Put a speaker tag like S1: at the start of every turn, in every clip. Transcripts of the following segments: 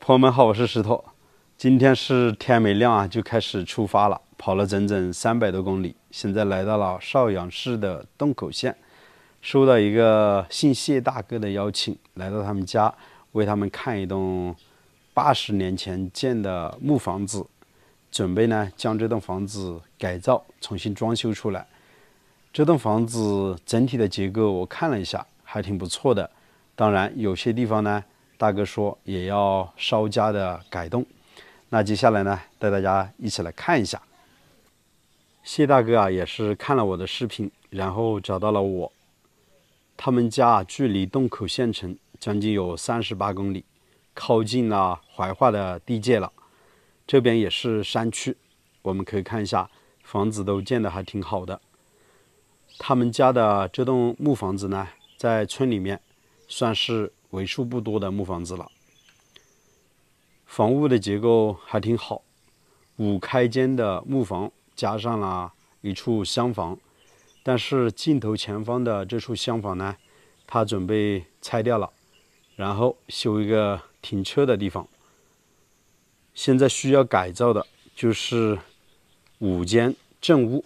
S1: 朋友们好，我是石头。今天是天没亮就开始出发了，跑了整整300多公里，现在来到了邵阳市的洞口县，收到一个姓谢大哥的邀请，来到他们家为他们看一栋80年前建的木房子，准备呢将这栋房子改造，重新装修出来。这栋房子整体的结构我看了一下，还挺不错的。当然有些地方呢，大哥说也要稍加的改动。那接下来呢，带大家一起来看一下。谢大哥也是看了我的视频，然后找到了我。他们家距离洞口县城将近有38公里，靠近了怀化的地界了。这边也是山区，我们可以看一下，房子都建得还挺好的。他们家的这栋木房子呢，在村里面算是为数不多的木房子了。房屋的结构还挺好，5开间的木房加上了一处厢房，但是镜头前方的这处厢房呢，他准备拆掉了，然后修一个停车的地方。现在需要改造的就是5间正屋。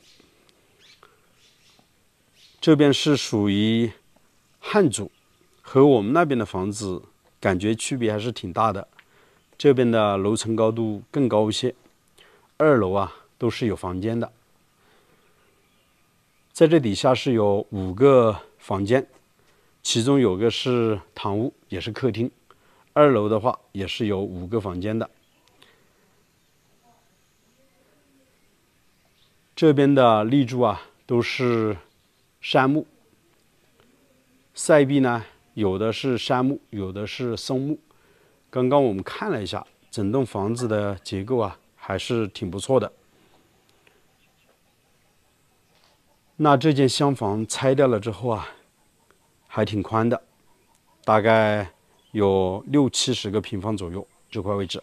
S1: 这边是属于汉族，和我们那边的房子感觉区别还是挺大的。这边的楼层高度更高一些，2楼都是有房间的。在这底下是有5个房间，其中有个是堂屋，也是客厅。2楼的话也是有5个房间的。这边的立柱都是杉木，塞壁呢有的是杉木，有的是松木。刚刚我们看了一下，整栋房子的结构还是挺不错的。那这间厢房拆掉了之后还挺宽的，大概有60-70个平方左右这块位置。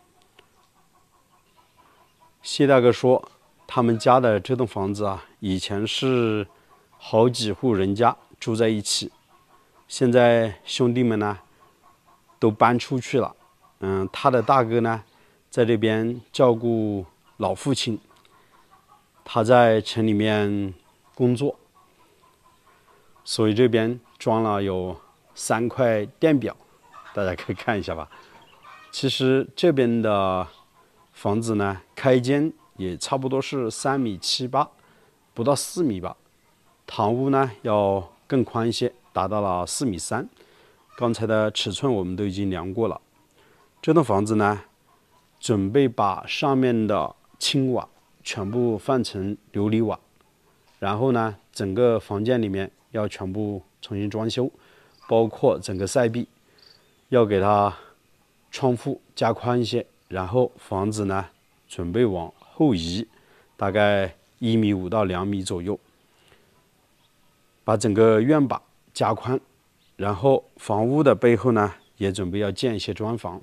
S1: 谢大哥说，他们家的这栋房子以前是好几户人家住在一起，现在兄弟们呢都搬出去了。他的大哥呢在这边照顾老父亲，他在城里面工作，所以这边装了有3块电表，大家可以看一下吧。其实这边的房子呢，开间也差不多是3.78米，不到4米吧。堂屋呢要更宽一些，达到了4.3米。刚才的尺寸我们都已经量过了。这栋房子呢，准备把上面的青瓦全部换成琉璃瓦，然后呢，整个房间里面要全部重新装修，包括整个塞壁要给它窗户加宽一些，然后房子呢准备往后移，大概1.5米到2米左右，把整个院把加宽，然后房屋的背后呢也准备要建一些砖房。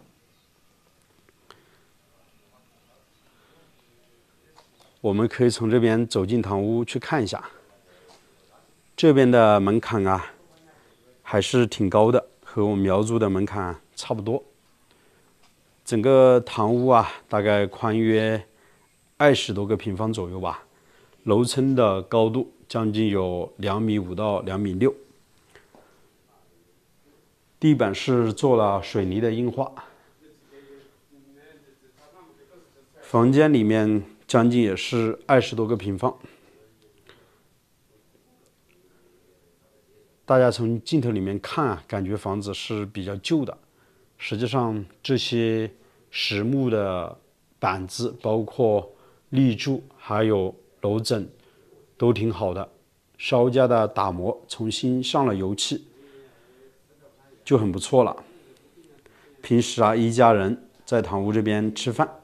S1: 我们可以从这边走进堂屋去看一下，这边的门槛还是挺高的，和我们苗族的门槛差不多。整个堂屋大概宽约20多个平方左右吧，楼层的高度将近有2.5米到2.6米。地板是做了水泥的硬化，房间里面将近也是20多个平方。大家从镜头里面看感觉房子是比较旧的，实际上这些实木的板子，包括立柱还有楼枕都挺好的，稍加的打磨，重新上了油漆，就很不错了。平时一家人在堂屋这边吃饭。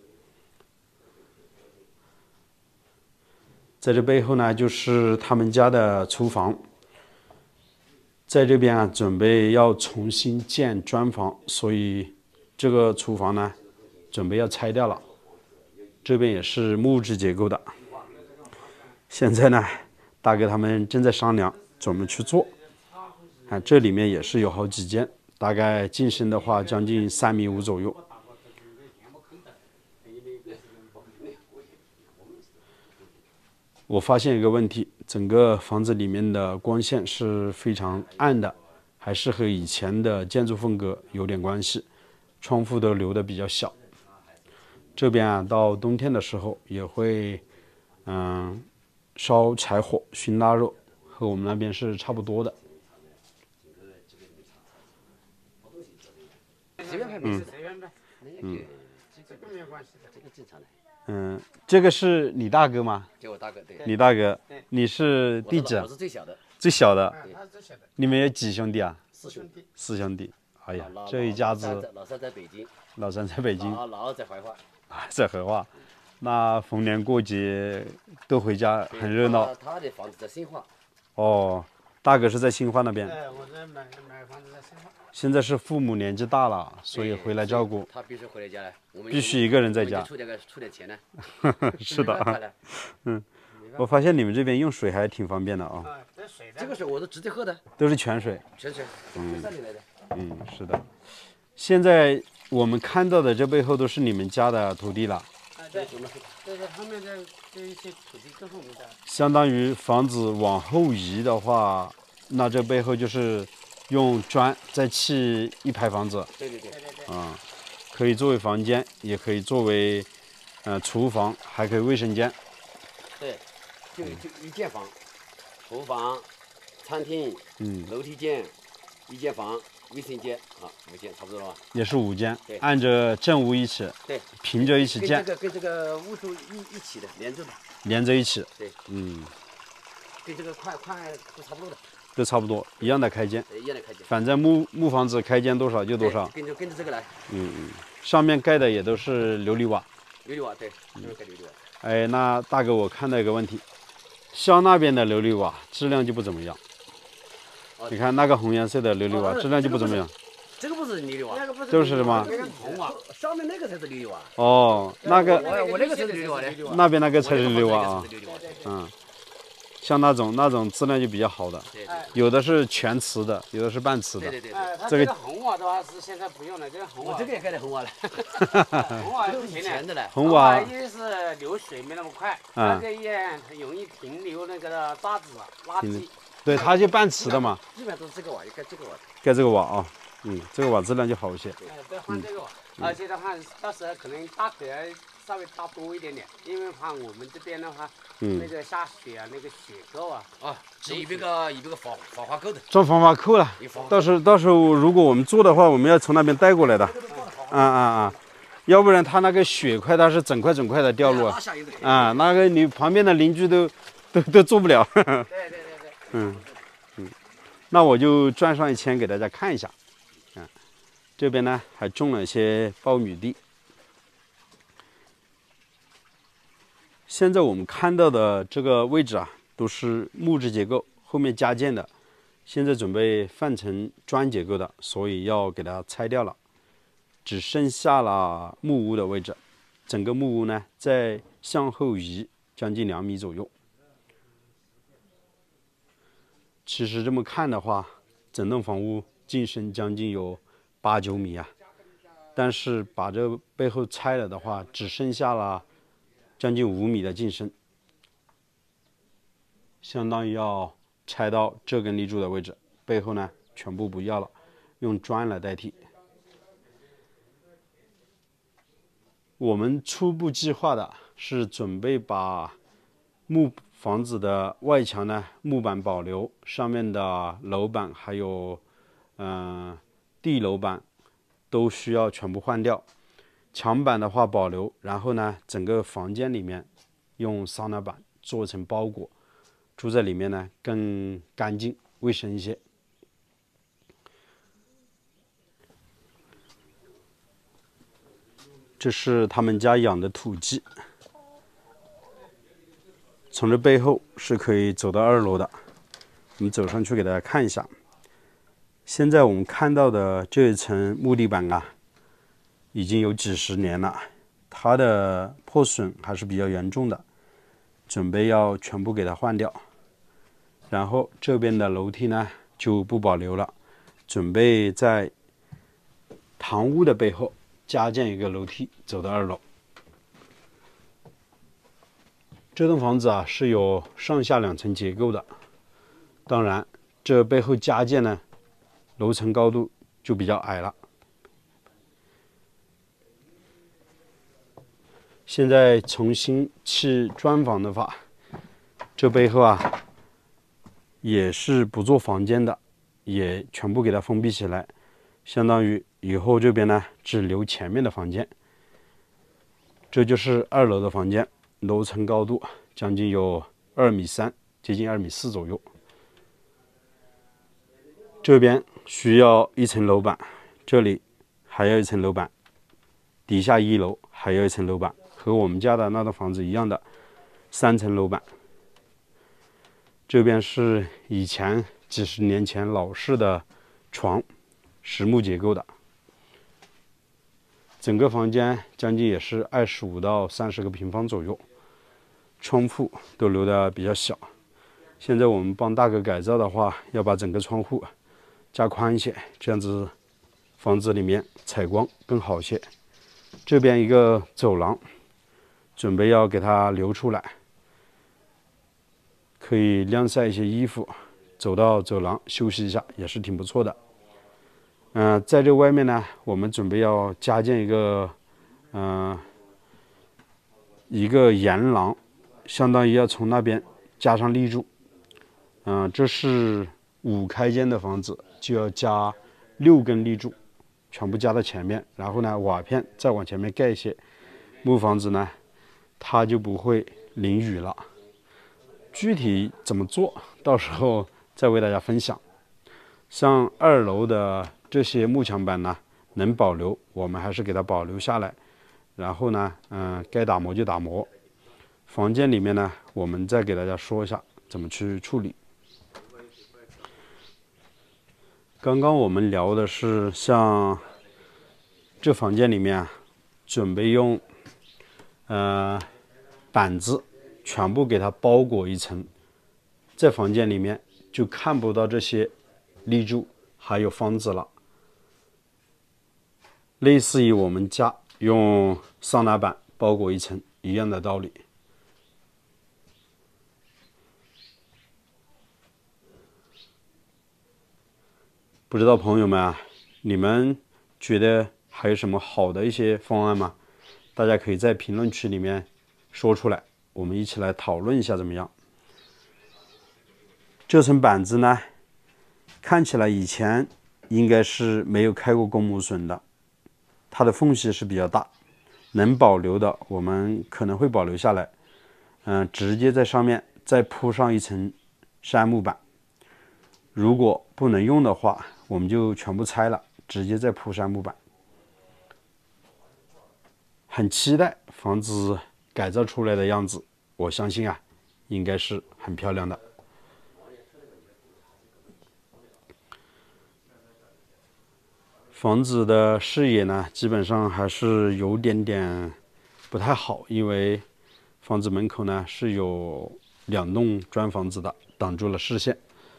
S1: 在这背后呢，就是他们家的厨房。在这边准备要重新建砖房，所以这个厨房呢准备要拆掉了。这边也是木质结构的。现在呢，大哥他们正在商量怎么去做。这里面也是有好几间，大概进深的话将近3.5米左右。 我发现一个问题，整个房子里面的光线是非常暗的，还是和以前的建筑风格有点关系。窗户都留的比较小。这边啊，到冬天的时候也会烧柴火熏腊肉，和我们那边是差不多的。这个是你大哥吗？
S2: 就我大哥，对。
S1: 你大哥，你是第几？
S2: 我是最小的。
S1: 最小的。你们有几兄弟啊
S2: ？4兄弟。
S1: 4兄弟。哎呀，这一家子。
S2: 老三在北京。
S1: 老三在北京。
S2: 老二在怀化。
S1: 在怀化。那逢年过节都回家，很热闹。
S2: 他的房子在兴化。
S1: 哦，大哥是在兴化那边。
S3: 我在买房子在兴化。
S1: 现在是父母年纪大了，所以回来照顾。
S2: 他必须回来家来，
S1: 必须一个人在家。
S2: 出点钱呢。
S1: 是的。我发现你们这边用水还挺方便的啊。
S2: 这个水我是直接喝的。
S1: 都是泉水。
S2: 泉水。山里来的。
S1: 是的。现在我们看到的这背后都是你们家的土地了。
S3: 对，后面的这一些土地都是我们的。相
S1: 当于房子往后移的话，那这背后就是用砖再砌一排房子。
S2: 对。
S1: 可以作为房间，也可以作为厨房，还可以卫生间。
S2: 对，就一间房，厨房、餐厅、楼梯间、一间房。卫生间啊，5间差不多了吧？也是5间，按着正屋一起，对，
S1: 平着一起建。
S2: 跟这个屋柱一起的，
S1: 连着一起。
S2: 对，跟这个块都差不多的。
S1: 都差不多，一样的开间。
S2: 一样的开间。
S1: 反正木房子开间多少就多少。
S2: 跟着这个来。
S1: 上面盖的也都是琉璃瓦。
S2: 琉璃瓦，对，上面盖琉璃瓦。
S1: 哎，那大哥，我看到一个问题，像那边的琉璃瓦质量就不怎么样。你看那个红颜色的琉璃瓦，质量就不怎么样。
S2: 这个不是琉璃瓦，
S1: 都是什么？
S2: 红瓦，上面那个才是琉璃瓦。
S1: 哦，那个
S2: 我那个才是琉璃瓦的。
S1: 那边那个才是琉璃瓦啊。像那种质量就比较好的，有的是全瓷的，有的是半瓷的。
S2: 对。
S3: 这个红瓦的话是现在不用了，这个红瓦。
S2: 我这个也盖的红瓦了。
S3: 红瓦不行
S2: 的了。
S1: 红瓦
S3: 一是流水没那么快，那个也容易停留那个渣子垃圾。
S1: 对，它就半瓷的嘛。
S2: 基本上都是这个瓦，就盖这个瓦。
S1: 盖这个瓦啊，这个瓦质量就好一些。
S3: 再换这个瓦，而且的话，到时候可能搭可要稍微搭多一点点，因为怕我们这边的话，那个下雪啊，那个雪沟啊。
S2: 是一个防滑沟的。
S1: 装防滑沟了，到时候如果我们做的话，我们要从那边带过来的。要不然它那个雪块它是整块的掉落那个你旁边的邻居都做不了。
S3: 对。
S1: 那我就转上一圈给大家看一下。这边呢还种了一些苞米地。现在我们看到的这个位置啊，都是木质结构，后面加建的。现在准备换成砖结构的，所以要给它拆掉了，只剩下了木屋的位置。整个木屋呢，再向后移将近2米左右。其实这么看的话，整栋房屋进深将近有8、9米啊，但是把这背后拆了的话，只剩下了将近5米的进深，相当于要拆到这根立柱的位置，背后呢全部不要了，用砖来代替。我们初步计划的是准备把木房子的外墙呢木板保留，上面的楼板还有地楼板都需要全部换掉，墙板的话保留，然后呢整个房间里面用桑拿板做成包裹，住在里面呢更干净卫生一些。这是他们家养的土鸡，从这背后是可以走到2楼的。我们走上去给大家看一下。现在我们看到的这一层木地板啊，已经有几十年了，它的破损还是比较严重的，准备要全部给它换掉。然后这边的楼梯呢就不保留了，准备在堂屋的背后加建一个楼梯，走到2楼。 这栋房子啊是有上下2层结构的，当然这背后加建呢，楼层高度就比较矮了。现在重新砌砖房的话，这背后啊也是不做房间的，也全部给它封闭起来，相当于以后这边呢只留前面的房间。这就是2楼的房间，楼层高度将近有2.3米，接近2.4米左右。这边需要1层楼板，这里还要1层楼板，底下1楼还要1层楼板，和我们家的那栋房子一样的3层楼板。这边是以前几十年前老式的床，实木结构的。整个房间将近也是25到30个平方左右，窗户都留得比较小。现在我们帮大哥改造的话，要把整个窗户加宽一些，这样子房子里面采光更好些。这边一个走廊，准备要给它留出来，可以晾晒一些衣服，走到走廊休息一下也是挺不错的。在这外面呢，我们准备要加建一个沿廊，相当于要从那边加上立柱。这是5开间的房子，就要加6根立柱，全部加到前面，然后呢，瓦片再往前面盖一些。木房子呢，它就不会淋雨了。具体怎么做，到时候再为大家分享。像2楼的这些木墙板呢，能保留，我们还是给它保留下来。然后呢，该打磨就打磨。房间里面呢，我们再给大家说一下怎么去处理。刚刚我们聊的是像这房间里面啊，准备用板子全部给它包裹一层，在房间里面就看不到这些立柱还有方子了，类似于我们家用桑拿板包裹一层一样的道理。不知道朋友们啊，你们觉得还有什么好的一些方案吗？大家可以在评论区里面说出来，我们一起来讨论一下怎么样。这层板子呢，看起来以前应该是没有开过公母榫的，它的缝隙是比较大，能保留的我们可能会保留下来。直接在上面再铺上一层杉木板，如果不能用的话，我们就全部拆了，直接再铺杉木板。很期待房子改造出来的样子，我相信啊，应该是很漂亮的。房子的视野呢，基本上还是有点不太好，因为房子门口呢是有2栋砖房子的，挡住了视线。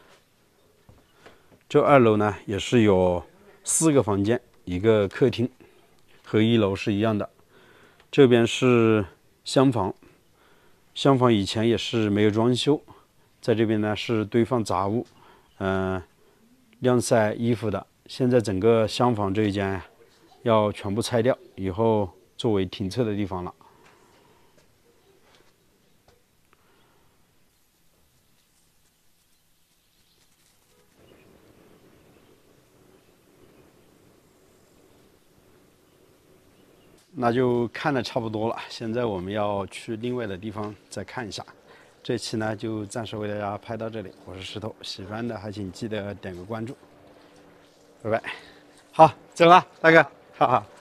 S1: 这2楼呢也是有4个房间，1个客厅，和1楼是一样的。这边是厢房，厢房以前也是没有装修，在这边呢是堆放杂物，晾晒衣服的。现在整个厢房这一间要全部拆掉，以后作为停车的地方了。那就看的差不多了，现在我们要去另外的地方再看一下。这期呢就暂时为大家拍到这里，我是石头，喜欢的还请记得点个关注，拜拜。好，走了，大哥，哈哈。